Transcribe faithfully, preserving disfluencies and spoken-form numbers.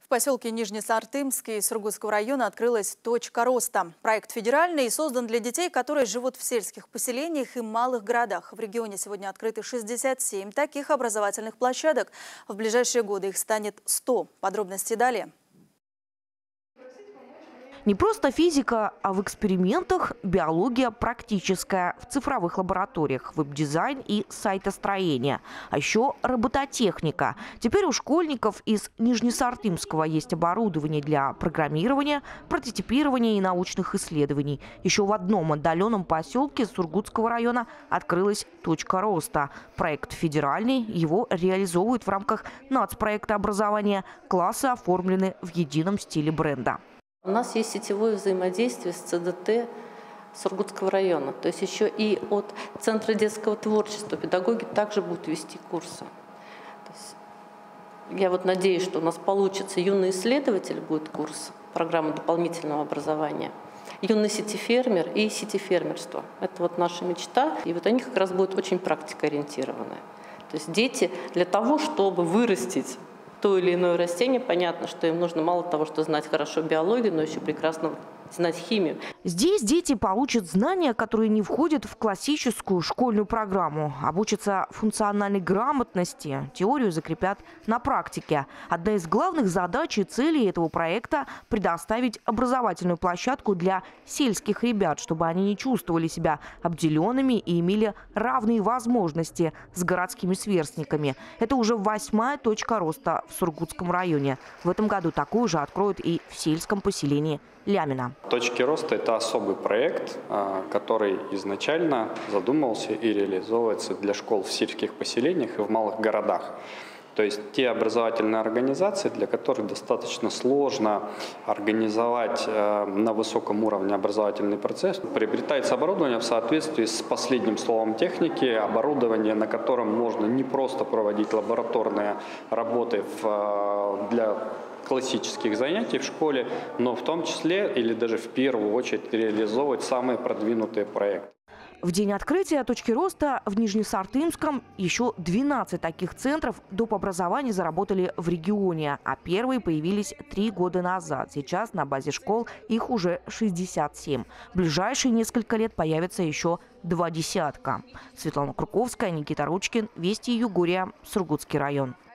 В поселке Нижнесартымский Сургутского района открылась «Точка роста». Проект федеральный и создан для детей, которые живут в сельских поселениях и малых городах. В регионе сегодня открыты шестьдесят семь таких образовательных площадок. В ближайшие годы их станет сто. Подробности далее. Не просто физика, а в экспериментах биология практическая, в цифровых лабораториях, веб-дизайн и сайтостроение. А еще робототехника. Теперь у школьников из Нижнесартымского есть оборудование для программирования, прототипирования и научных исследований. Еще в одном отдаленном поселке Сургутского района открылась «Точка роста». Проект федеральный, его реализовывают в рамках нацпроекта образования. Классы оформлены в едином стиле бренда. У нас есть сетевое взаимодействие с ЦДТ Сургутского района. То есть еще и от Центра детского творчества педагоги также будут вести курсы. То есть я вот надеюсь, что у нас получится юный исследователь будет курс, программа дополнительного образования, юный сетифермер и сетифермерство. Это вот наша мечта. И вот они как раз будут очень практикоориентированные. То есть дети для того, чтобы вырастить то или иное растение, понятно, что им нужно мало того, что знать хорошо биологию, но еще прекрасно знать химию. Здесь дети получат знания, которые не входят в классическую школьную программу. Обучатся функциональной грамотности, теорию закрепят на практике. Одна из главных задач и целей этого проекта – предоставить образовательную площадку для сельских ребят, чтобы они не чувствовали себя обделенными и имели равные возможности с городскими сверстниками. Это уже восьмая точка роста в Сургутском районе. В этом году такую же откроют и в сельском поселении Лямина. Точки роста – это особый проект, который изначально задумывался и реализовывается для школ в сельских поселениях и в малых городах. То есть те образовательные организации, для которых достаточно сложно организовать на высоком уровне образовательный процесс, приобретается оборудование в соответствии с последним словом техники, оборудование, на котором можно не просто проводить лабораторные работы в, для классических занятий в школе, но в том числе или даже в первую очередь реализовывать самые продвинутые проекты. В день открытия точки роста в Нижнесартымском еще двенадцать таких центров доп. Образования заработали в регионе, а первые появились три года назад. Сейчас на базе школ их уже шестьдесят семь. В ближайшие несколько лет появится еще два десятка. Светлана Круковская, Никита Ручкин, Вести Югория, Сургутский район.